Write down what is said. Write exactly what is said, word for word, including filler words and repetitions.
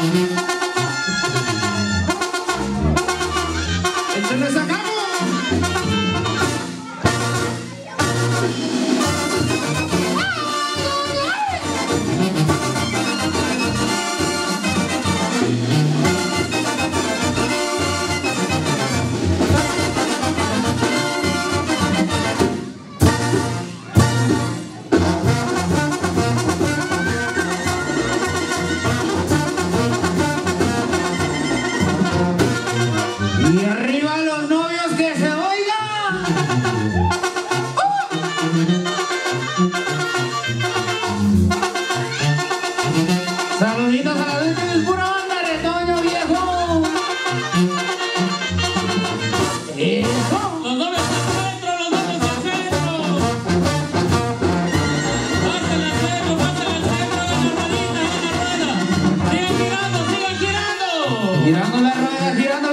Entonces sacamos. Y arriba los novios, que se oigan. ¡Uh! Saluditos a la última, pura banda de Retoño, viejo. Eso. Los novios al centro, los novios al centro. Pasen al centro, pasen al centro de la ruedita, de la rueda. Sigan girando, sigan girando. Girando la rueda, girando